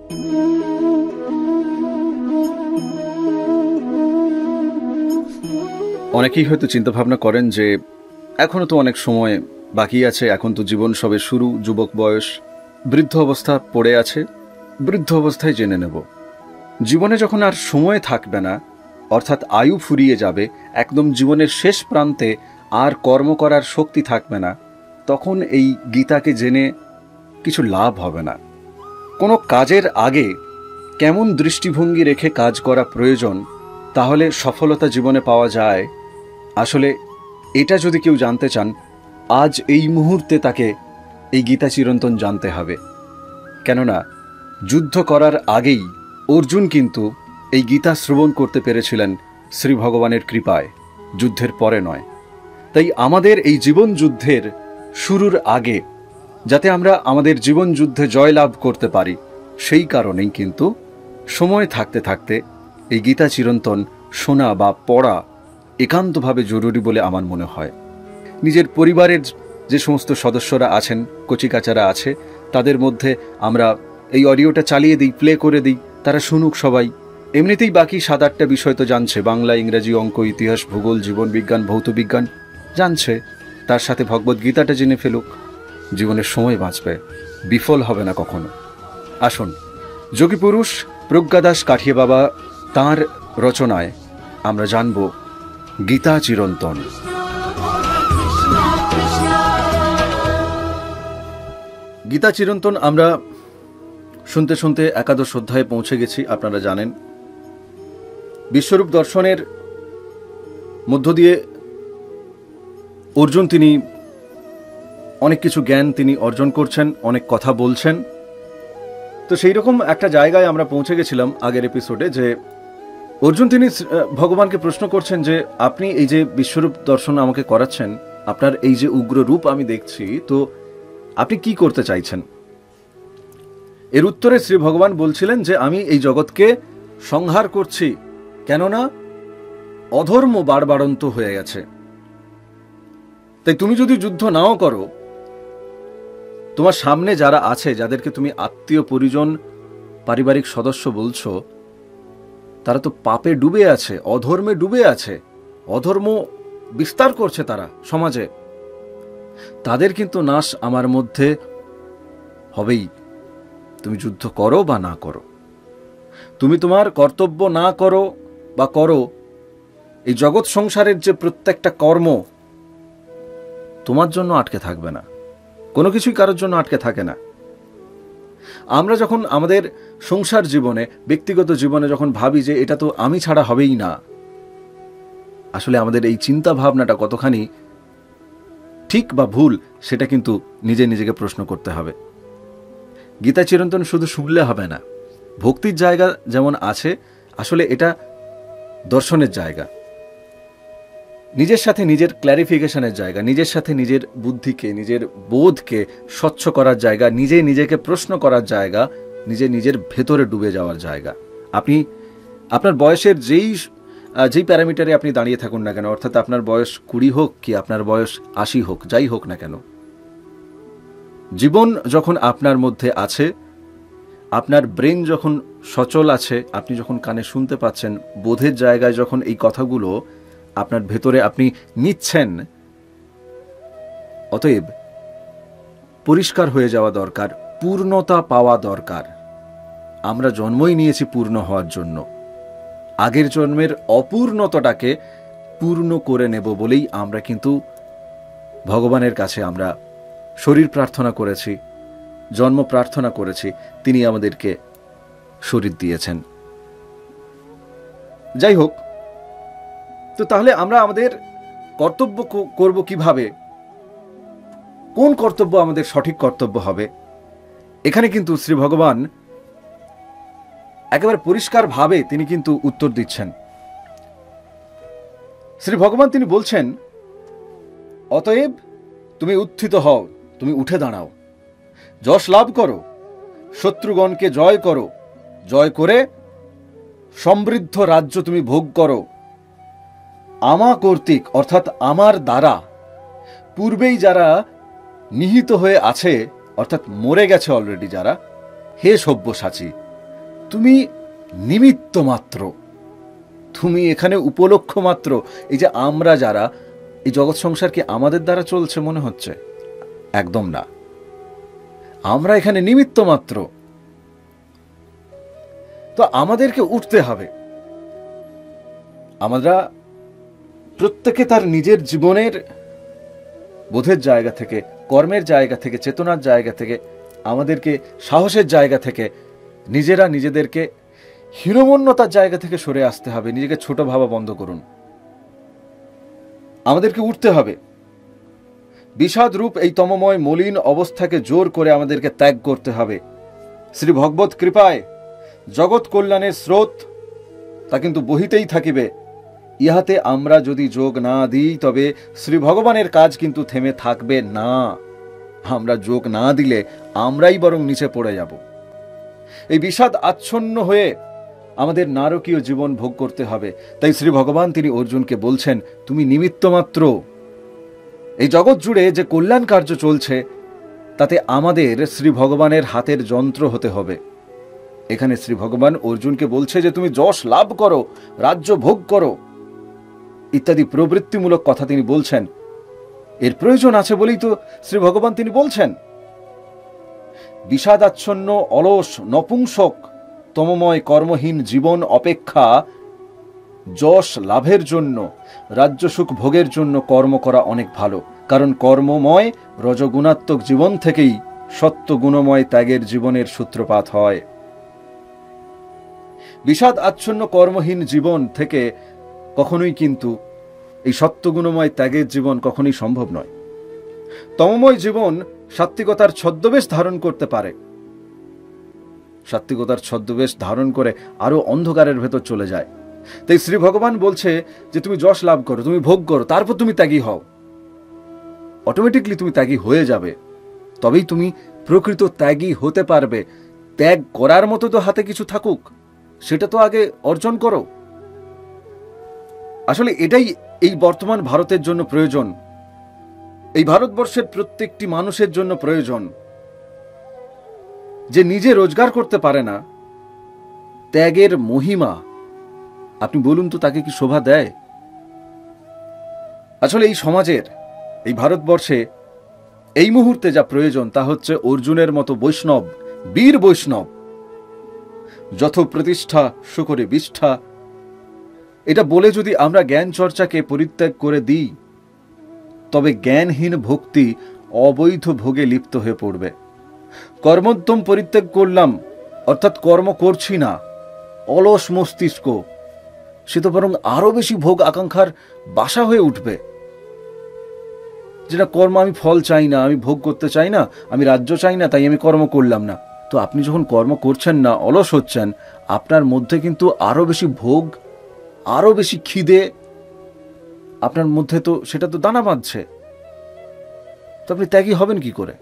অনেকেই হয়তো চিন্তা ভাবনা করেন যে এখনো তো অনেক সময় বাকি আছে, এখন তো জীবন সবে শুরু, যুবক বয়স, বৃদ্ধ অবস্থা পড়ে আছে, বৃদ্ধ অবস্থায় জেনে নেব। জীবনে যখন আর সময় থাকবে না, অর্থাৎ আয়ু ফুরিয়ে যাবে, একদম জীবনের শেষ প্রান্তে আর কর্ম করার শক্তি থাকবে না, তখন এই গীতাকে জেনে কিছু লাভ হবে না। কোনো কাজের আগে কেমন দৃষ্টিভঙ্গি রেখে কাজ করা প্রয়োজন, তাহলে সফলতা জীবনে পাওয়া যায়, আসলে এটা যদি কেউ জানতে চান, আজ এই মুহূর্তে তাকে এই গীতা চিরন্তন জানতে হবে। কেননা যুদ্ধ করার আগেই অর্জুন কিন্তু এই গীতা শ্রবণ করতে পেরেছিলেন শ্রী ভগবানের কৃপায়, যুদ্ধের পরে নয়। তাই আমাদের এই জীবন যুদ্ধের শুরুর আগে যাতে আমরা আমাদের জীবন যুদ্ধে জয়লাভ করতে পারি, সেই কারণেই কিন্তু সময় থাকতে থাকতে এই গীতা চিরন্তন শোনা বা পড়া একান্তভাবে জরুরি বলে আমার মনে হয়। নিজের পরিবারের যে সমস্ত সদস্যরা আছেন, কচিকাচারা আছে, তাদের মধ্যে আমরা এই অডিওটা চালিয়ে দিই, প্লে করে দিই, তারা শুনুক সবাই। এমনিতেই বাকি 7-8টা বিষয় তো জানছে, বাংলা, ইংরেজি, অঙ্ক, ইতিহাস, ভূগোল, জীবন বিজ্ঞান, ভৌত বিজ্ঞান জানছে, তার সাথে ভগবদ গীতাটা জেনে ফেলুক, জীবনের সময় বাঁচবে, বিফল হবে না কখনো। আসুন, যোগী পুরুষ প্রজ্ঞাদাস কাঠিয়া বাবা তাঁর রচনায় আমরা জানব গীতা চিরন্তন। গীতা চিরন্তন আমরা শুনতে শুনতে একাদশ অধ্যায়ে পৌঁছে গেছি। আপনারা জানেন বিশ্বরূপ দর্শনের মধ্য দিয়ে অর্জুন তিনি অনেক কিছু জ্ঞান তিনি অর্জন করছেন, অনেক কথা বলছেন। তো সেই রকম একটা জায়গায় আমরা পৌঁছে গেছিলাম আগের এপিসোডে, যে অর্জুন তিনি ভগবানকে প্রশ্ন করছেন যে আপনি এই যে বিশ্বরূপ দর্শন আমাকে করাচ্ছেন, আপনার এই যে উগ্র রূপ আমি দেখছি, তো আপনি কি করতে চাইছেন? এর উত্তরে শ্রী ভগবান বলছিলেন যে আমি এই জগৎকে সংহার করছি, কেননা অধর্ম বাড়বাড়ন্ত হয়ে গেছে। তাই তুমি যদি যুদ্ধ নাও করো, তোমার সামনে যারা আছে, যাদেরকে তুমি আত্মীয় পরিজন পারিবারিক সদস্য বলছো, তারা তো পাপে ডুবে আছে, অধর্মে ডুবে আছে, অধর্ম বিস্তার করছে তারা সমাজে। তাদের কিন্তু নাশ আমার মধ্যে হবেই, তুমি যুদ্ধ করো বা না করো। তুমি তোমার কর্তব্য না করো বা করো, এই জগৎ সংসারের যে প্রত্যেকটা কর্ম তোমার জন্য আটকে থাকবে না, কোনো কিছুই কারোর জন্য আটকে থাকে না। আমরা যখন আমাদের সংসার জীবনে, ব্যক্তিগত জীবনে যখন ভাবি যে এটা তো আমি ছাড়া হবেই না, আসলে আমাদের এই চিন্তা ভাবনাটা কতখানি ঠিক বা ভুল, সেটা কিন্তু নিজেকে প্রশ্ন করতে হবে। গীতা চিরন্তন শুধু শুনলে হবে না, ভক্তির জায়গা যেমন আছে, আসলে এটা দর্শনের জায়গা, নিজের সাথে নিজের ক্ল্যারিফিকেশনের জায়গা, নিজের সাথে নিজের বুদ্ধিকে, নিজের বোধকে স্বচ্ছ করার জায়গা, নিজেকে প্রশ্ন করার জায়গা, নিজের ভেতরে ডুবে যাওয়ার জায়গা। আপনি আপনার বয়সের যেই প্যারামিটারে আপনি দাঁড়িয়ে থাকুন না কেন, অর্থাৎ আপনার বয়স 20 হোক কি আপনার বয়স 80 হোক, যাই হোক না কেন, জীবন যখন আপনার মধ্যে আছে, আপনার ব্রেন যখন সচল আছে, আপনি যখন কানে শুনতে পাচ্ছেন, বোধের জায়গায় যখন এই কথাগুলো আপনার ভেতরে আপনি নিচ্ছেন, অতএব পরিষ্কার হয়ে যাওয়া দরকার, পূর্ণতা পাওয়া দরকার। আমরা জন্মই নিয়েছি পূর্ণ হওয়ার জন্য, আগের জন্মের অপূর্ণতাটাকে পূর্ণ করে নেব বলেই আমরা কিন্তু ভগবানের কাছে আমরা শরীর প্রার্থনা করেছি, জন্ম প্রার্থনা করেছি, তিনি আমাদেরকে শরীর দিয়েছেন। যাই হোক, তো তাহলে আমরা আমাদের কর্তব্য করব কিভাবে, কোন কর্তব্য আমাদের সঠিক কর্তব্য হবে, এখানে কিন্তু শ্রী ভগবান একেবারে পরিষ্কার ভাবে তিনি কিন্তু উত্তর দিচ্ছেন। শ্রী ভগবান তিনি বলছেন, অতএব তুমি উত্থিত হও, তুমি উঠে দাঁড়াও, যশ লাভ করো, শত্রুগণকে জয় করো, জয় করে সমৃদ্ধ রাজ্য তুমি ভোগ করো। আমা কর্তৃক, অর্থাৎ আমার দ্বারা, পূর্বেই যারা নিহিত হয়ে আছে, অর্থাৎ মরে গেছে অলরেডি যারা, হে সব্যসাচী, তুমি নিমিত্ত মাত্র, তুমি এখানে উপলক্ষ মাত্র। এই যে আমরা যারা এই জগৎ সংসার কি আমাদের দ্বারা চলছে মনে হচ্ছে? একদম না, আমরা এখানে নিমিত্ত মাত্র। তো আমাদেরকে উঠতে হবে। আমরা প্রত্যেকে তার নিজের জীবনের বোধের জায়গা থেকে, কর্মের জায়গা থেকে, চেতনার জায়গা থেকে, আমাদেরকে সাহসের জায়গা থেকে নিজেরা নিজেদেরকে হীনমন্যতার জায়গা থেকে সরে আসতে হবে। নিজেকে ছোট ভাবা বন্ধ করুন। আমাদেরকে উঠতে হবে। বিষাদ রূপ এই তমময় মলিন অবস্থাকে জোর করে আমাদেরকে ত্যাগ করতে হবে। শ্রী ভগবত কৃপায় জগৎ কল্যাণের স্রোত তা কিন্তু বহিতেই থাকিবে। ইহাতে আমরা যদি যোগ না দিই তবে শ্রী ভগবানের কাজ কিন্তু থেমে থাকবে না। আমরা যোগ না দিলে আমরাই বরং নিচে পড়ে যাব। এই বিষাদ আচ্ছন্ন হয়ে আমাদের নারকীয় জীবন ভোগ করতে হবে। তাই শ্রী ভগবান তিনি অর্জুনকে বলছেন, তুমি নিমিত্ত মাত্র। এই জগৎ জুড়ে যে কল্যাণ কার্য চলছে তাতে আমাদের শ্রী ভগবানের হাতের যন্ত্র হতে হবে। এখানে শ্রী ভগবান অর্জুনকে বলছে যে তুমি যশ লাভ করো, রাজ্য ভোগ করো ইত্যাদি প্রবৃত্তিমূলক কথা তিনি বলছেন। এর প্রয়োজন আছে বলেই তো শ্রী ভগবান তিনি বলছেন। বিষাদাচ্ছন্ন অলস নপুংসক তমময় কর্মহীন জীবন অপেক্ষা যশ লাভের জন্য, রাজ্য সুখ ভোগের জন্য কর্ম করা অনেক ভালো। কারণ কর্মময় রজগুণাত্মক জীবন থেকেই সত্যগুণময় ত্যাগের জীবনের সূত্রপাত হয়। বিষাদ আচ্ছন্ন কর্মহীন জীবন থেকে কখনোই কিন্তু এই সত্যগুণময় ত্যাগের জীবন কখনোই সম্ভব নয়। তমময় জীবন সাত্ত্বিকতার ছদ্মবেশ ধারণ করতে পারে, সাত্ত্বিকতার ছদ্মবেশ ধারণ করে আরো অন্ধকারের ভেতর চলে যায়। তাই শ্রী ভগবান বলছে যে তুমি যশ লাভ করো, তুমি ভোগ করো, তারপর তুমি ত্যাগী হও। অটোমেটিকলি তুমি ত্যাগী হয়ে যাবে, তবেই তুমি প্রকৃত ত্যাগী হতে পারবে। ত্যাগ করার মতো তো হাতে কিছু থাকুক, সেটা তো আগে অর্জন করো। আসলে এটাই এই বর্তমান ভারতের জন্য প্রয়োজন, এই ভারতবর্ষের প্রত্যেকটি মানুষের জন্য প্রয়োজন। যে নিজে রোজগার করতে পারে না, ত্যাগের মহিমা আপনি বলুন তো তাকে কি শোভা দেয়? আসলে এই সমাজের, এই ভারতবর্ষে এই মুহূর্তে যা প্রয়োজন তা হচ্ছে অর্জুনের মতো বৈষ্ণব, বীর বৈষ্ণব। যথ প্রতিষ্ঠা সুকরে বিষ্ঠা, এটা বলে যদি আমরা জ্ঞান চর্চাকে পরিত্যাগ করে দিই তবে জ্ঞানহীন ভক্তি অবৈধ ভোগে লিপ্ত হয়ে পড়বে। কর্মোদ্যম পরিত্যাগ করলাম অর্থাৎ কর্ম করছি না, অলস মস্তিষ্ক, সে তো বরং আরো বেশি ভোগ আকাঙ্ক্ষার বাসা হয়ে উঠবে। যেটা কর্ম, আমি ফল চাই না, আমি ভোগ করতে চাই না, আমি রাজ্য চাই না, তাই আমি কর্ম করলাম না। তো আপনি যখন কর্ম করছেন না, অলস হচ্ছেন, আপনার মধ্যে কিন্তু আরো বেশি ভোগ, আরো বেশি খিদে আপনার মধ্যে, তো সেটা তো দানা বাঁধছে। তো আপনি ত্যাগী হবেন কি করে?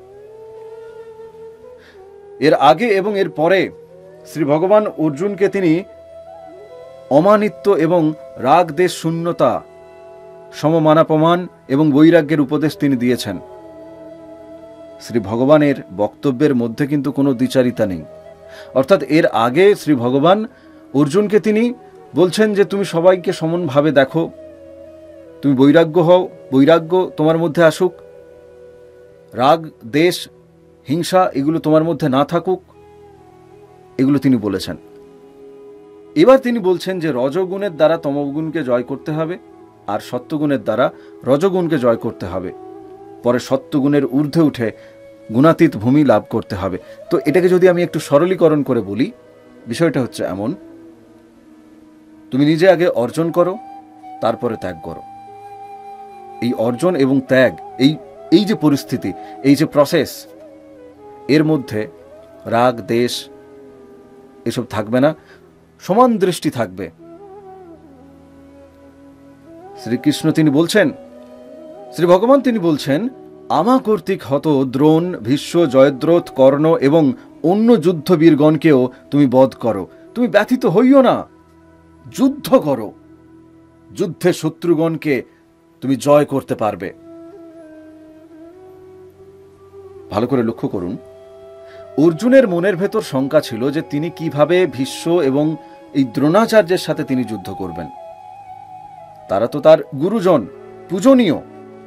এর আগে এবং এর পরে শ্রী ভগবান অর্জুনকে তিনি অমানিত্য এবং রাগ দেশ শূন্যতা, সমমানাপমান এবং বৈরাগ্যের উপদেশ তিনি দিয়েছেন। শ্রী ভগবানের বক্তব্যের মধ্যে কিন্তু কোনো দ্বিচারিতা নেই। অর্থাৎ এর আগে শ্রী ভগবান অর্জুনকে তিনি বলছেন যে তুমি সবাইকে সমানভাবে দেখো, তুমি বৈরাগ্য হও, বৈরাগ্য তোমার মধ্যে আসুক, রাগ দেশ হিংসা এগুলো তোমার মধ্যে না থাকুক, এগুলো তিনি বলেছেন। এবার তিনি বলছেন যে রজগুণের দ্বারা তমগুণকে জয় করতে হবে, আর সত্যগুণের দ্বারা রজগুণকে জয় করতে হবে। পরে সত্যগুণের ঊর্ধ্বে উঠে গুণাতীত ভূমি লাভ করতে হবে। তো এটাকে যদি আমি একটু সরলীকরণ করে বলি, বিষয়টা হচ্ছে এমন, তুমি নিজে আগে অর্জন করো, তারপরে ত্যাগ করো। এই অর্জন এবং ত্যাগ, এই যে পরিস্থিতি, এই যে প্রসেস, এর মধ্যে রাগ দেশ এসব থাকবে না, সমান দৃষ্টি থাকবে। শ্রীকৃষ্ণ তিনি বলছেন, শ্রী ভগবান তিনি বলছেন, আমা কর্তৃক হত দ্রোণ, ভীষ্ম, জয়দ্রথ, কর্ণ এবং অন্য যুদ্ধবীরগণকেও তুমি বধ করো। তুমি ব্যথিত হইও না, যুদ্ধ করো, যুদ্ধে শত্রুগণকে তুমি জয় করতে পারবে। ভালো করে লক্ষ্য করুন, অর্জুনের মনের ভেতর শঙ্কা ছিল যে তিনি কিভাবে ভীষ্ম এবং এই দ্রোণাচার্যের সাথে তিনি যুদ্ধ করবেন। তারা তো তার গুরুজন, পূজনীয়।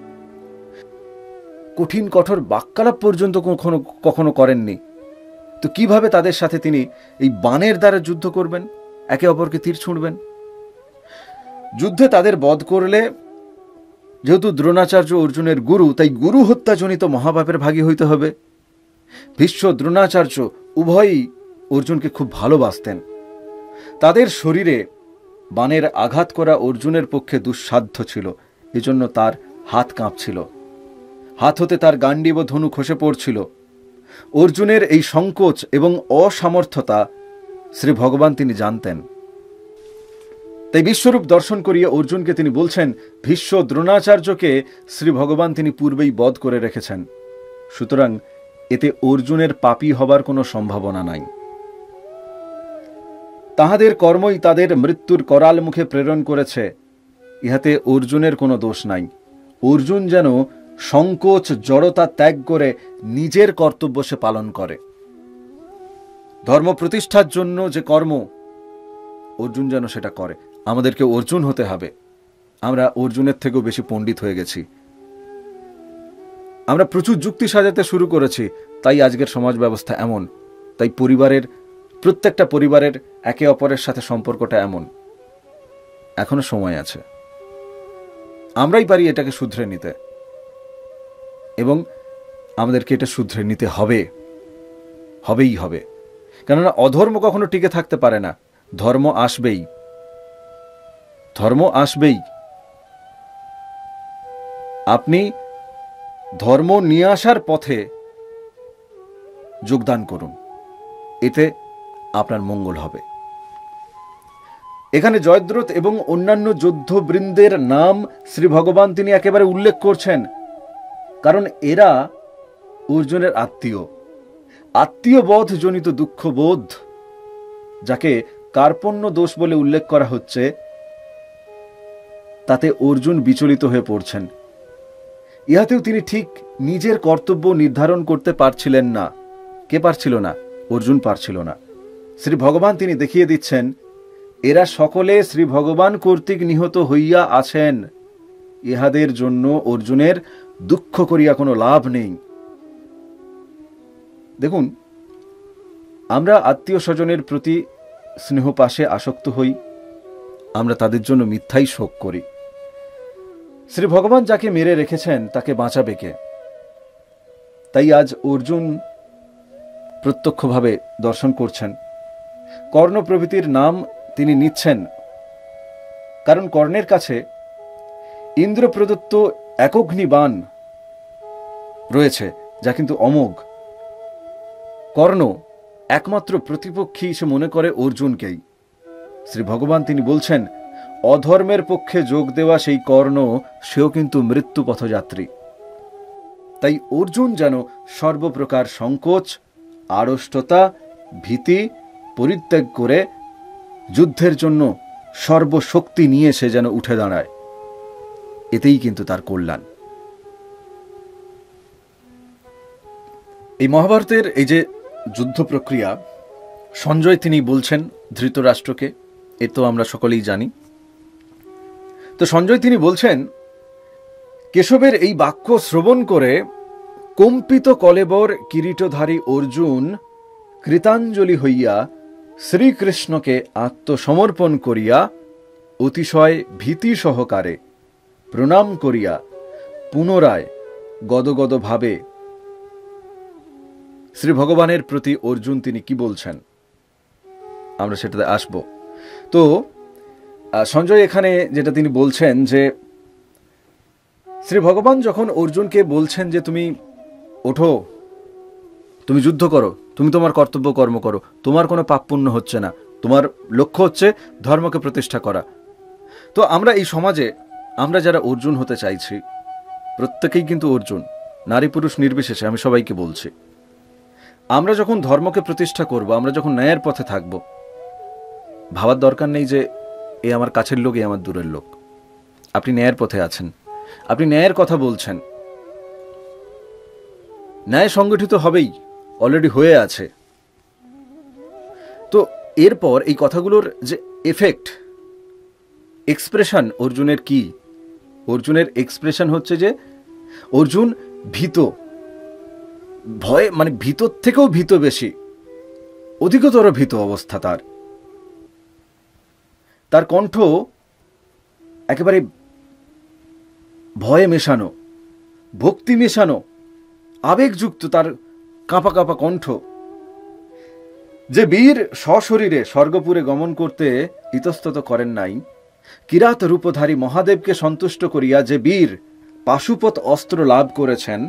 কঠিন কঠোর বাক্যালাপ পর্যন্ত কখনো করেননি, তো কিভাবে তাদের সাথে তিনি এই বাণের দ্বারা যুদ্ধ করবেন, একে অপরকে তীর ছুঁড়বেন? যুদ্ধে তাদের বধ করলে, যেহেতু দ্রোণাচার্য অর্জুনের গুরু, তাই গুরু হত্যাজনিত মহাপাপের ভাগী হইতে হবে। ভীষ্ম দ্রোণাচার্য উভয়ই অর্জুনকে খুব ভালোবাসতেন। তাদের শরীরে বাণের আঘাত করা অর্জুনের পক্ষে দুঃসাধ্য ছিল, এজন্য তার হাত কাঁপছিল, হাত হতে তার গাণ্ডীব ধনু খসে পড়ছিল। অর্জুনের এই সংকোচ এবং অসামর্থ্যতা শ্রী ভগবান তিনি জানতেন। তাই বিশ্বরূপ দর্শন করিয়ে অর্জুনকে তিনি বলছেন, ভীষ্ম দ্রোণাচার্যকে শ্রী ভগবান তিনি পূর্বেই বধ করে রেখেছেন, সুতরাং এতে অর্জুনের পাপী হবার কোনো সম্ভাবনা নাই। তাহাদের কর্মই তাদের মৃত্যুর করাল মুখে প্রেরণ করেছে, ইহাতে অর্জুনের কোনো দোষ নাই। অর্জুন যেন সংকোচ জড়তা ত্যাগ করে নিজের কর্তব্য সে পালন করে। ধর্ম প্রতিষ্ঠার জন্য যে কর্ম, অর্জুন যেন সেটা করে। আমাদেরকে অর্জুন হতে হবে। আমরা অর্জুনের থেকেও বেশি পণ্ডিত হয়ে গেছি। আমরা প্রচুর যুক্তি সাজাতে শুরু করেছি, তাই আজকের সমাজ ব্যবস্থা এমন। তাই প্রত্যেকটা পরিবারের একে অপরের সাথে সম্পর্কটা এমন। এখনো সময় আছে, আমরাই পারি এটাকে শুধরে নিতে, এবং আমাদেরকে এটা শুধরে নিতে হবেই হবে। কেননা অধর্ম কখনো টিকে থাকতে পারে না, ধর্ম আসবেই। আপনি ধর্ম নিয়ে আসার পথে যোগদান করুন, এতে আপনার মঙ্গল হবে। এখানে জয়দ্রথ এবং অন্যান্য যোদ্ধবৃন্দের নাম শ্রী ভগবান তিনি একেবারে উল্লেখ করছেন, কারণ এরা অর্জুনের আত্মীয়বোধ জনিত দুঃখবোধ, যাকে কার্পণ্য দোষ বলে উল্লেখ করা হচ্ছে, তাতে অর্জুন বিচলিত হয়ে পড়ছেন। ইহাতেও তিনি ঠিক নিজের কর্তব্য নির্ধারণ করতে পারছিলেন না। কে পারছিল না? অর্জুন পারছিল না। শ্রী ভগবান তিনি দেখিয়ে দিচ্ছেন, এরা সকলে শ্রী ভগবান কর্তৃক নিহত হইয়া আছেন, ইহাদের জন্য অর্জুনের দুঃখ করিয়া কোনো লাভ নেই। দেখুন, আমরা আত্মীয় স্বজনের প্রতি স্নেহ পাশে আসক্ত হই, আমরা তাদের জন্য মিথ্যাই শোক করি। শ্রী ভগবান যাকে মেরে রেখেছেন তাকে বাঁচাবে কে? তাই আজ অর্জুন প্রত্যক্ষভাবে দর্শন করছেন। কর্ণ প্রভৃতির নাম তিনি নিচ্ছেন, কারণ কর্ণের কাছে ইন্দ্র প্রদত্ত একগ্নি বাণ রয়েছে, যা কিন্তু অমোঘ। কর্ণ একমাত্র প্রতিপক্ষী সে মনে করে অর্জুনকেই। শ্রী ভগবান তিনি বলছেন, অধর্মের পক্ষে যোগ দেওয়া সেই কর্ণ, সেও কিন্তু মৃত্যু পথযাত্রী। তাই অর্জুন যেন সর্বপ্রকার সংকোচ, আড়ষ্টতা, ভীতি পরিত্যাগ করে যুদ্ধের জন্য সর্বশক্তি নিয়ে সে যেন উঠে দাঁড়ায়, এতেই কিন্তু তার কল্যাণ। এই মহাভারতের এই যে যুদ্ধ প্রক্রিয়া, সঞ্জয় তিনি বলছেন ধৃতরাষ্ট্রকে, এ তো আমরা সকলেই জানি। তো সঞ্জয় তিনি বলছেন, কেশবের এই বাক্য শ্রবণ করে কম্পিত কলেবর কিরীটধারী অর্জুন কৃতাঞ্জলি হইয়া শ্রীকৃষ্ণকে আত্মসমর্পণ করিয়া অতিশয় ভীতি সহকারে প্রণাম করিয়া পুনরায় গদগদ ভাবে শ্রী ভগবানের প্রতি অর্জুন তিনি কি বলছেন, আমরা সেটাতে আসব। তো সঞ্জয় এখানে যেটা তিনি বলছেন যে শ্রী ভগবান যখন অর্জুনকে বলছেন যে তুমি ওঠো, তুমি যুদ্ধ করো, তুমি তোমার কর্তব্য কর্ম করো, তোমার কোনো পাপ পুণ্য হচ্ছে না, তোমার লক্ষ্য হচ্ছে ধর্মকে প্রতিষ্ঠা করা। তো আমরা এই সমাজে আমরা যারা অর্জুন হতে চাইছি, প্রত্যেকেই কিন্তু অর্জুন, নারী পুরুষ নির্বিশেষে আমি সবাইকে বলছি, আমরা যখন ধর্মকে প্রতিষ্ঠা করব, আমরা যখন ন্যায়ের পথে থাকব, ভাবার দরকার নেই যে এ আমার কাছের লোক, এ আমার দূরের লোক। আপনি ন্যায়ের পথে আছেন, আপনি ন্যায়ের কথা বলছেন, ন্যায় সংগঠিত হবেই, অলরেডি হয়ে আছে। তো এরপর এই কথাগুলোর যে এফেক্ট, এক্সপ্রেশন অর্জুনের কি? অর্জুনের এক্সপ্রেশন হচ্ছে যে অর্জুন ভীত, ভয়ে, মানে ভীতর থেকেও ভীত বেশি, অধিকতর ভীত অবস্থা তার। তার কণ্ঠ একেবারে ভয়ে মেশানো, ভক্তি মেশানো, আবেগযুক্ত তার কাঁপা কাঁপা কণ্ঠ। যে বীর সশরীরে স্বর্গপুরে গমন করতে ইতস্তত করেন নাই, কিরাত রূপধারী মহাদেবকে সন্তুষ্ট করিয়া যে বীর পাশুপত অস্ত্র লাভ করেছেন,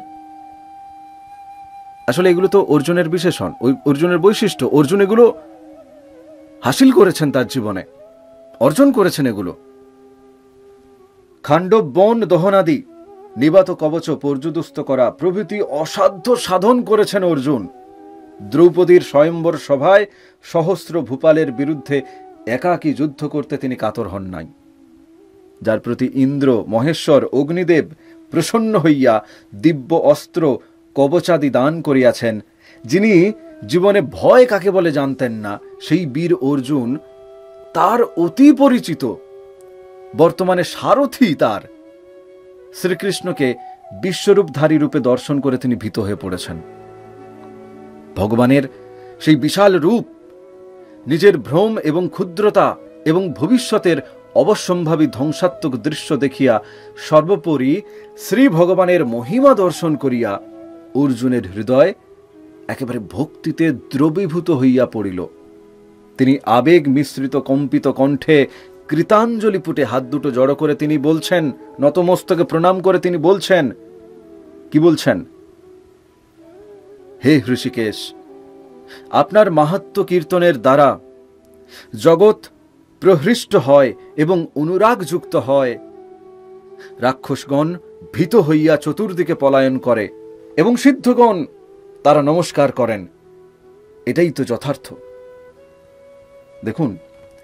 আসলে এগুলো তো অর্জুনের বিশেষণ, ওই অর্জুনের বৈশিষ্ট্য। অর্জুন এগুলো হাসিল করেছেন তার জীবনে, অর্জন করেছেন এগুলো। খাণ্ডব বন দহনাদি, নিবাত কবচ পর্যুদুস্ত করা প্রভৃতি অসাধ্য সাধন করেছেন অর্জুন। দ্রৌপদীর স্বয়ম্বর সভায় সহস্র ভূপালের বিরুদ্ধে একাকী যুদ্ধ করতে তিনি কাতর হন নাই, যার প্রতি ইন্দ্র, মহেশ্বর, অগ্নিদেব প্রসন্ন হইয়া দিব্য অস্ত্র কবচাদি দান করিয়াছেন, যিনি জীবনে ভয় কাকে বলে জানতেন না, সেই বীর অর্জুন তার অতি পরিচিত, বর্তমানে সারথি তার শ্রীকৃষ্ণকে বিশ্বরূপধারী রূপে দর্শন করে তিনি ভীত হয়ে পড়েছেন। ভগবানের সেই বিশাল রূপ, নিজের ভ্রম এবং ক্ষুদ্রতা এবং ভবিষ্যতের অবশ্যম্ভাবী ধ্বংসাত্মক দৃশ্য দেখিয়া সর্বোপরি শ্রী ভগবানের মহিমা দর্শন করিয়া অর্জুনের হৃদয় একেবারে ভক্তিতে দ্রবীভূত হইয়া পড়িল। তিনি আবেগ মিশ্রিত কম্পিত কণ্ঠে কৃতাঞ্জলি পুটে হাত দুটো জড়ো করে তিনি বলছেন, নতমস্তকে প্রণাম করে তিনি বলছেন, কি বলছেন? হে হৃষিকেশ, আপনার মাহাত্ম্য কীর্তনের দ্বারা জগৎ প্রহৃষ্ট হয় এবং অনুরাগযুক্ত হয়। রাক্ষসগণ ভীত হইয়া চতুর্দিকে পলায়ন করে এবং সিদ্ধগণ তারা নমস্কার করেন। এটাই তো যথার্থ। দেখুন,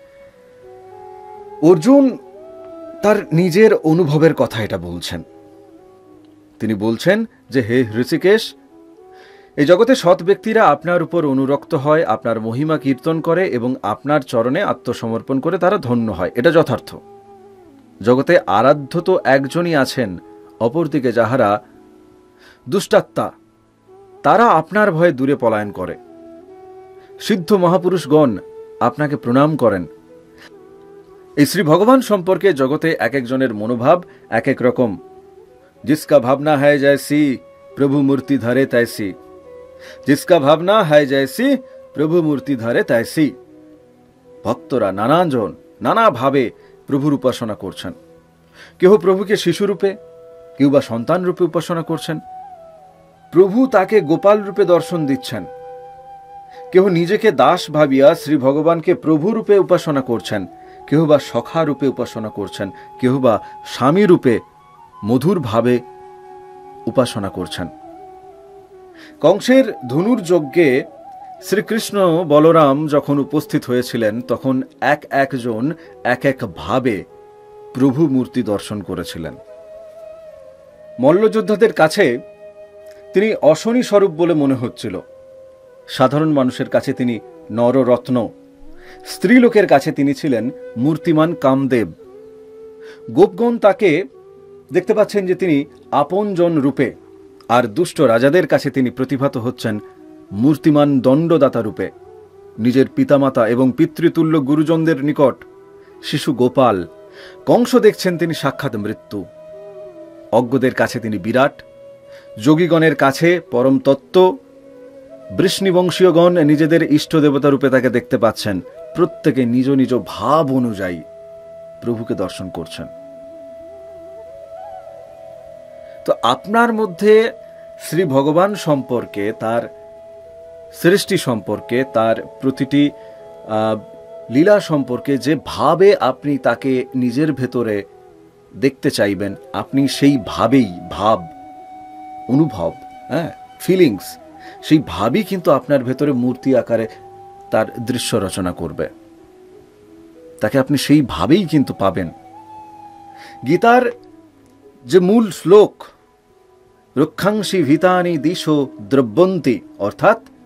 অর্জুন তার নিজের অনুভবের কথা এটা বলছেন। তিনি বলছেন যে হে হৃষিকেশ, এই জগতে সৎ ব্যক্তিরা আপনার উপর অনুরক্ত হয়, আপনার মহিমা কীর্তন করে এবং আপনার চরণে আত্মসমর্পণ করে তারা ধন্য হয়। এটা যথার্থ। জগতে আরাধ্য তো একজনই আছেন, অপরদিকে যাহারা দুষ্টাত্মা, তারা আপনার ভয়ে দূরে পলায়ন করে। সিদ্ধ মহাপুরুষগণ আপনাকে প্রণাম করেন। এই শ্রী ভগবান সম্পর্কে জগতে এক একজনের মনোভাব এক এক রকম। जिसका भावना है जैसी प्रभु मूर्ति धरे तैसी, जिसका भावना है जैसी प्रभु मूर्ति धरे तैसी। ভক্তরা নানাজন নানা ভাবে প্রভুর উপাসনা করছেন। কেহ প্রভুকে শিশুরূপে, কেউ বা সন্তান রূপে উপাসনা করছেন। প্রভু তাকে গোপাল রূপে দর্শন দিচ্ছেন। কেহ নিজেকে দাস ভাবিয়া শ্রী ভগবানকে প্রভু রূপে উপাসনা করছেন, কেহ বা সখা রূপে উপাসনা করছেন, কেহ বা স্বামী রূপে মধুর ভাবে উপাসনা করছেন। কংসের ধনুর যজ্ঞে শ্রীকৃষ্ণ বলরাম যখন উপস্থিত হয়েছিলেন, তখন এক একজন এক এক ভাবে প্রভু মূর্তি দর্শন করেছিলেন। মল্লযোদ্ধাদের কাছে তিনি অশনি স্বরূপ বলে মনে হচ্ছিল। সাধারণ মানুষের কাছে তিনি নররত্ন, স্ত্রীলোকের কাছে তিনি ছিলেন মূর্তিমান কামদেব। গোপগণ তাকে দেখতে পাচ্ছেন যে তিনি আপনজন রূপে, আর দুষ্ট রাজাদের কাছে তিনি প্রতিভাত হচ্ছেন মূর্তিমান দণ্ডদাতা রূপে। নিজের পিতামাতা এবং পিতৃতুল্য গুরুজনদের নিকট শিশু গোপাল, কংস দেখছেন তিনি সাক্ষাৎ মৃত্যু। অজ্ঞদের কাছে তিনি বিরাট, যোগীগণের কাছে পরম তত্ত্ব, বৃষ্ণিবংশীয়গণ নিজেদের ইষ্ট দেবতা রূপে তাকে দেখতে পাচ্ছেন। প্রত্যেকে নিজ নিজ ভাব অনুযায়ী প্রভুকে দর্শন করছেন। তো আপনার মধ্যে শ্রী ভগবান সম্পর্কে, তার সৃষ্টি সম্পর্কে, তার প্রতিটি লীলা সম্পর্কে যে ভাবে আপনি তাকে নিজের ভেতরে দেখতে চাইবেন, আপনি সেই ভাবেই, ভাব, অনুভব, ফিলিংস, সেই ভাবই কিন্তু আপনার ভেতরে মূর্তি আকারে তার দৃশ্য রচনা করবে। তাকে আপনি সেই ভাবেই কিন্তু পাবেন। গীতার যে মূল শ্লোক, রক্ষাংশি ভিতানি দিশো দ্রব্যন্তি, অর্থাৎ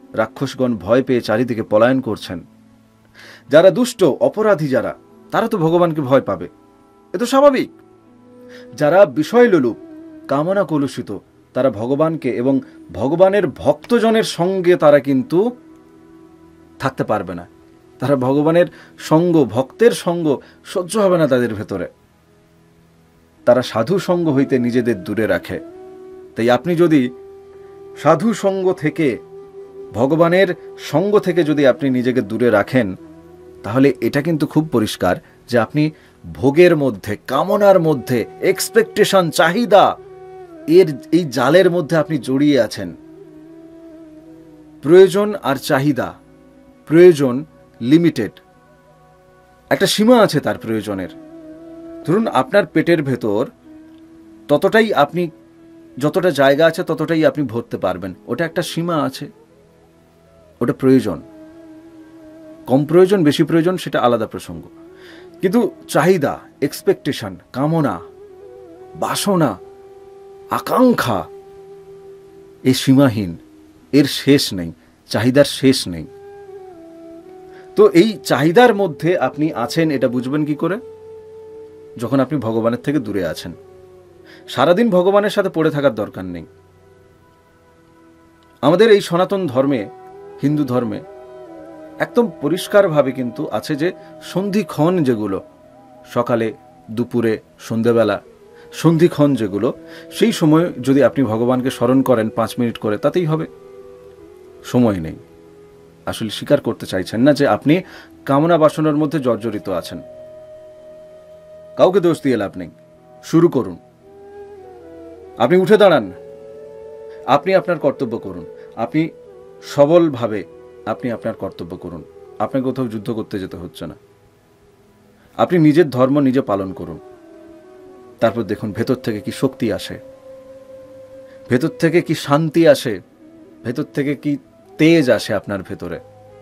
রাক্ষসগণ ভয় পেয়ে চারিদিকে পলায়ন করছেন। যারা দুষ্ট অপরাধী যারা, তারা তো ভগবানকে ভয় পাবে, এ তো স্বাভাবিক। যারা বিষয়লোলুপ কামনা কলুষিত, তারা ভগবানকে এবং ভগবানের ভক্তজনের সঙ্গে তারা কিন্তু থাকতে পারবে না। তারা ভগবানের সঙ্গ, ভক্তের সঙ্গ সহ্য হবে না তাদের ভেতরে। তারা সাধু সঙ্গ হইতে নিজেদের দূরে রাখে। তাই আপনি যদি সাধু সঙ্গ থেকে, ভগবানের সঙ্গ থেকে যদি আপনি নিজেকে দূরে রাখেন, তাহলে এটা কিন্তু খুব পরিষ্কার যে আপনি ভোগের মধ্যে, কামনার মধ্যে, এক্সপেকটেশন, চাহিদা, এই জালের মধ্যে আপনি জড়িয়ে আছেন। প্রয়োজন আর চাহিদা, প্রয়োজন লিমিটেড, একটা সীমা আছে তার প্রয়োজনের। ধরুন আপনার পেটের ভেতর ততটাই আপনি, যতটা জায়গা আছে ততটাই আপনি ভরতে পারবেন, ওটা একটা সীমা আছে, ওটা প্রয়োজন। কম প্রয়োজন বেশি প্রয়োজন সেটা আলাদা প্রসঙ্গ, কিন্তু চাহিদা, এক্সপেকটেশন, কামনা, বাসনা, আকাঙ্ক্ষা, এ সীমাহীন, এর শেষ নেই, চাহিদার শেষ নেই। তো এই চাহিদার মধ্যে আপনি আছেন এটা বুঝবেন কি করে? যখন আপনি ভগবানের থেকে দূরে আছেন। সারাদিন ভগবানের সাথে পড়ে থাকার দরকার নেই। আমাদের এই সনাতন ধর্মে, হিন্দু ধর্মে একদম পরিষ্কারভাবে কিন্তু আছে যে সন্ধিক্ষণ যেগুলো, সকালে, দুপুরে, সন্ধ্যেবেলা, সন্ধিক্ষণ যেগুলো, সেই সময় যদি আপনি ভগবানকে স্মরণ করেন 5 মিনিট করে, তাতেই হবে। সময় নেই। আসলে স্বীকার করতে চাইছেন না যে আপনি কামনা বাসনার মধ্যে জর্জরিত আছেন। কাউকে দোষ দিয়ে লাভ নেই। শুরু করুন। আপনি উঠে দাঁড়ান, আপনি আপনার কর্তব্য করুন, আপনি সবলভাবে আপনি আপনার কর্তব্য করুন। আপনাকে কোথাও যুদ্ধ করতে যেতে হচ্ছে না। আপনি নিজের ধর্ম নিজে পালন করুন। তারপর দেখুন ভেতর থেকে কি শক্তি আসে, ভেতর থেকে কি শান্তি আসে, ভেতর থেকে কি তেজ আসে আপনার ভেতরে।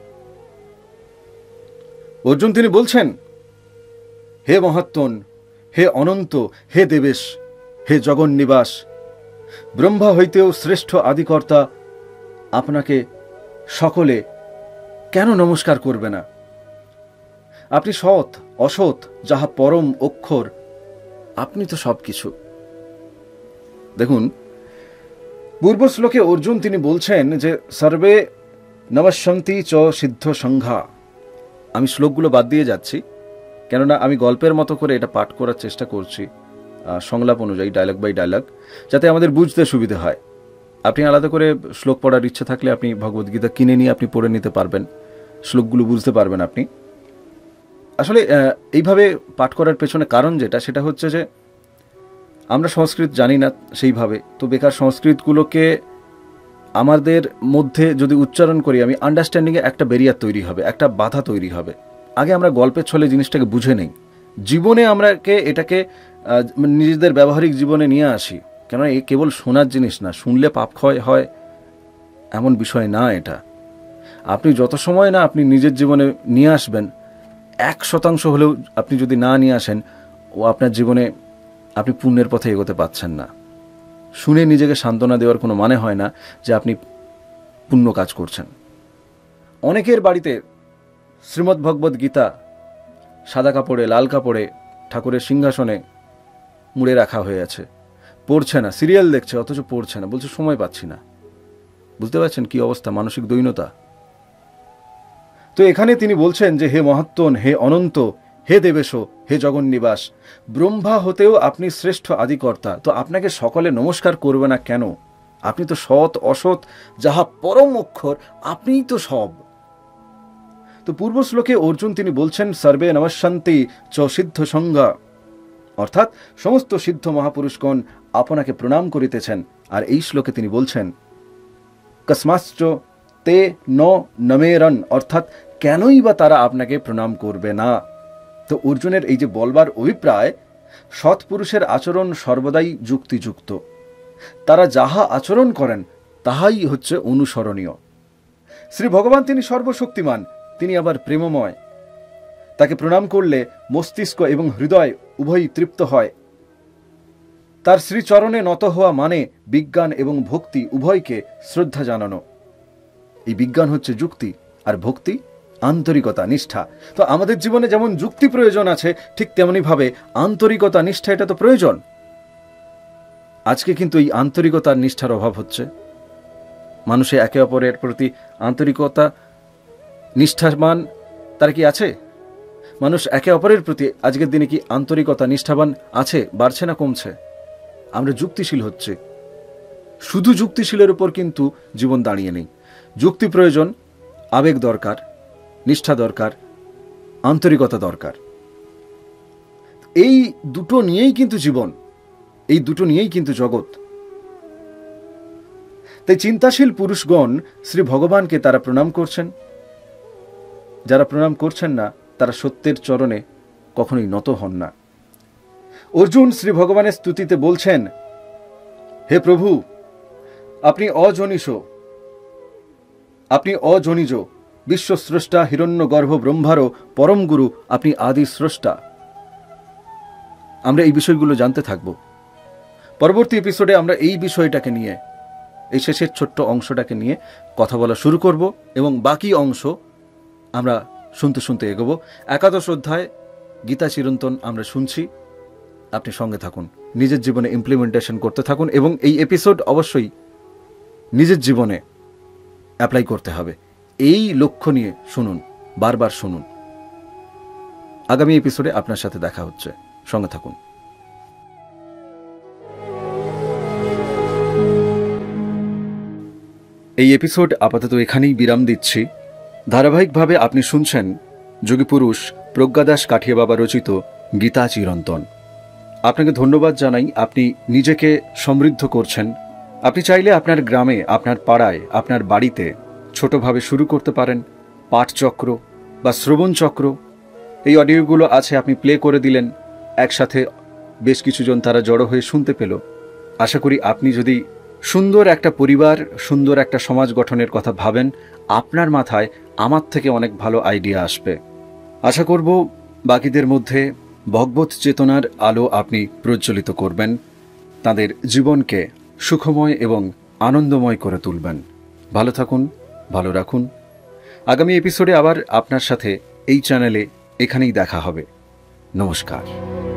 অর্জুন তিনি বলছেন, হে মহাত্মন, হে অনন্ত, হে দেবেশ, হে জগন্নিবাস, ব্রহ্মা হইতেও শ্রেষ্ঠ আদিকর্তা, আপনাকে সকলে কেন নমস্কার করবে না? আপনি সৎ অসৎ যাহা পরম অক্ষর, আপনি তো সবকিছু। দেখুন পূর্ব শ্লোকে অর্জুন তিনি বলছেন যে সর্বে নমস্যন্তি চ সিদ্ধ সংঘা। আমি শ্লোকগুলো বাদ দিয়ে যাচ্ছি, কেননা আমি গল্পের মতো করে এটা পাঠ করার চেষ্টা করছি সংলাপ অনুযায়ী, ডায়লগ বাই ডায়লগ, যাতে আমাদের বুঝতে সুবিধে হয়। আপনি আলাদা করে শ্লোক পড়ার ইচ্ছে থাকলে আপনি ভগবদ্গীতা কিনে নিয়ে আপনি পড়ে নিতে পারবেন, শ্লোকগুলো বুঝতে পারবেন আপনি। আসলে এইভাবে পাঠ করার পেছনে কারণ যেটা, সেটা হচ্ছে যে আমরা সংস্কৃত জানি না সেইভাবে, তো বেকার সংস্কৃতগুলোকে আমাদের মধ্যে যদি উচ্চারণ করি, আমি আন্ডারস্ট্যান্ডিংয়ে একটা ব্যারিয়ার তৈরি হবে, একটা বাধা তৈরি হবে। আগে আমরা গল্পের ছলে জিনিসটাকে বুঝে নেই, জীবনে আমরাকে এটাকে নিজেদের ব্যবহারিক জীবনে নিয়ে আসি। কেননা এ কেবল শোনার জিনিস না, শুনলে পাপ ক্ষয় হয় এমন বিষয় না এটা। আপনি যত সময় না আপনি নিজের জীবনে নিয়ে আসবেন, 1% হলেও আপনি যদি না নিয়ে আসেন, ও আপনার জীবনে আপনি পুণ্যের পথে এগোতে পারছেন না। শুনে নিজেকে সান্ত্বনা দেওয়ার কোনো মানে হয় না যে আপনি পুণ্য কাজ করছেন। অনেকের বাড়িতে শ্রীমদ্ ভগবদ্ গীতা সাদা কাপড়ে, লাল কাপড়ে ঠাকুরের সিংহাসনে মুড়ে রাখা হয়ে আছে, পড়ছে না, সিরিয়াল দেখছে অথচ পড়ছে না, বলছে সময় পাচ্ছি না। বুঝতে পারছেন কি অবস্থা, মানসিক দৈন্যতা। তো এখানে তিনি বলছেন যে হে মহাত্মন, হে অনন্ত, হে দেবেশ, হে জগন্নিবাস, ব্রহ্মা হতেও আপনি শ্রেষ্ঠ আদিকর্তা, তো আপনাকে সকলে নমস্কার করবে না কেন? আপনি তো সৎ অসৎ যাহা পরম অক্ষর, আপনিই তো সব। তো পূর্ব শ্লোকে অর্জুন তিনি বলছেন সর্বে নমস্যন্তি চ সিদ্ধ সংজ্ঞা, অর্থাৎ সমস্ত সিদ্ধ মহাপুরুষগণ আপনাকে প্রণাম করিতেছেন। আর এই শ্লোকে তিনি বলছেন কস্মাশ্চ তে ন নমেরন, অর্থাৎ কেনই বা তারা আপনাকে প্রণাম করবে না। তো অর্জুনের এই যে বলবার অভিপ্রায়, সৎপুরুষের আচরণ সর্বদাই যুক্তিযুক্ত, তারা যাহা আচরণ করেন তাহাই হচ্ছে অনুসরণীয়। শ্রী ভগবান তিনি সর্বশক্তিমান, তিনি আবার প্রেমময়। তাকে প্রণাম করলে মস্তিষ্ক এবং হৃদয় উভয়ই তৃপ্ত হয়। তার শ্রীচরণে নত হওয়া মানে বিজ্ঞান এবং ভক্তি উভয়কে শ্রদ্ধা জানানো। এই বিজ্ঞান হচ্ছে যুক্তি, আর ভক্তি আন্তরিকতা, নিষ্ঠা। তো আমাদের জীবনে যেমন যুক্তি প্রয়োজন আছে, ঠিক তেমনিভাবে আন্তরিকতা, নিষ্ঠা এটা তো প্রয়োজন। আজকে কিন্তু এই আন্তরিকতার নিষ্ঠার অভাব হচ্ছে। মানুষে একে অপরের প্রতি আন্তরিকতা, নিষ্ঠাবান তার কি আছে? মানুষ একে অপরের প্রতি আজকের দিনে কি আন্তরিকতা, নিষ্ঠাবান আছে? বাড়ছে না কমছে? আমরা যুক্তিশীল হচ্ছে। শুধু যুক্তিশীলের উপর কিন্তু জীবন দাঁড়িয়ে নেই। যুক্তি প্রয়োজন, আবেগ দরকার, নিষ্ঠা দরকার, আন্তরিকতা দরকার। এই দুটো নিয়েই কিন্তু জীবন, এই দুটো নিয়েই কিন্তু জগৎ। তাই চিন্তাশীল পুরুষগণ শ্রী ভগবানকে তারা প্রণাম করছেন। যারা প্রণাম করছেন না তারা সত্যের চরণে কখনোই নত হন না। অর্জুন শ্রী ভগবানের স্তুতিতে বলছেন, হে প্রভু, আপনি অজনীশ, আপনি অজনিজ, বিশ্বস্রষ্টা, হিরণ্যগর্ভ ব্রহ্মারও পরম গুরু, আপনি আদি স্রষ্টা। আমরা এই বিষয়গুলো জানতে থাকব। পরবর্তী এপিসোডে আমরা এই বিষয়টাকে নিয়ে, এই শেষের ছোট্ট অংশটাকে নিয়ে কথা বলা শুরু করব এবং বাকি অংশ আমরা শুনতে শুনতে এগোবো। একাদশ অধ্যায় গীতা চিরন্তন আমরা শুনছি। আপনি সঙ্গে থাকুন, নিজের জীবনে ইমপ্লিমেন্টেশন করতে থাকুন এবং এই এপিসোড অবশ্যই নিজের জীবনে অ্যাপ্লাই করতে হবে। এই লক্ষ্য নিয়ে শুনুন, বারবার শুনুন। আগামী এপিসোডে আপনার সাথে দেখা হচ্ছে, সঙ্গে থাকুন। এই এপিসোড আপাতত এখানেই বিরাম দিচ্ছি। ধারাবাহিকভাবে আপনি শুনছেন যোগীপুরুষ প্রজ্ঞাদাস কাঠিয়া বাবা রচিত গীতা চিরন্তন। আপনাকে ধন্যবাদ জানাই, আপনি নিজেকে সমৃদ্ধ করছেন। আপনি চাইলে আপনার গ্রামে, আপনার পাড়ায়, আপনার বাড়িতে ছোটভাবে শুরু করতে পারেন পাঠচক্র বা শ্রবণ চক্র। এই অডিওগুলো আছে, আপনি প্লে করে দিলেন, একসাথে বেশ কিছুজন তারা জড়ো হয়ে শুনতে পেল। আশা করি আপনি যদি সুন্দর একটা পরিবার, সুন্দর একটা সমাজ গঠনের কথা ভাবেন, আপনার মাথায় আমার থেকে অনেক ভালো আইডিয়া আসবে। আশা করব বাকিদের মধ্যে ভগবত চেতনার আলো আপনি প্রজ্বলিত করবেন, তাদের জীবনকে সুখময় এবং আনন্দময় করে তুলবেন। ভালো থাকুন, ভালো রাখুন। আগামী এপিসোডে আবার আপনার সাথে এই চ্যানেলে এখানেই দেখা হবে। নমস্কার।